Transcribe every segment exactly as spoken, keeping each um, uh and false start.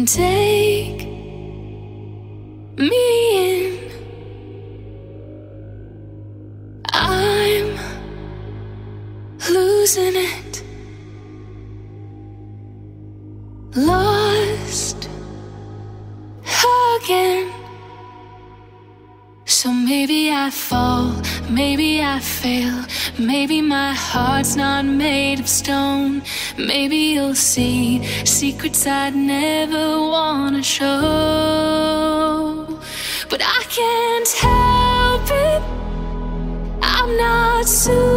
Take me in. I'm losing it, lost again. So maybe I fall, maybe I fail, maybe my heart's not made of stone. Maybe you'll see secrets I'd never wanna show. But I can't help it, I'm not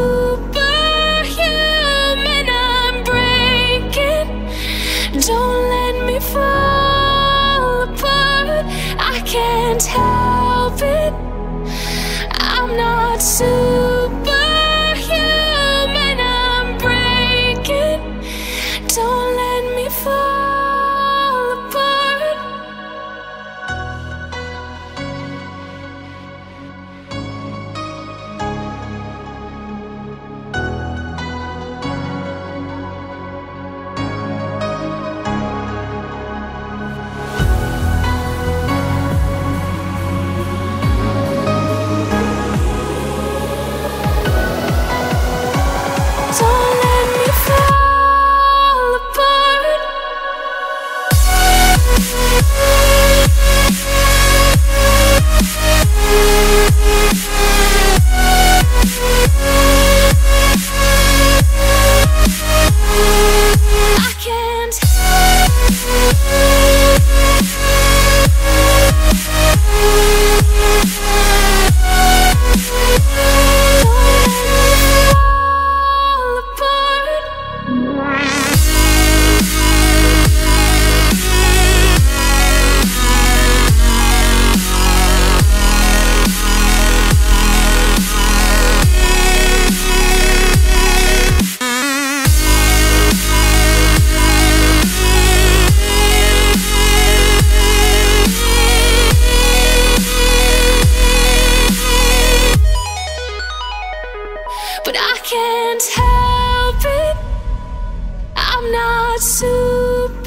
superhuman. I'm breaking, don't let me fall apart. I can't help it, I'm not superhuman. I'm breaking, don't let me fall apart. But I can't help it, I'm not super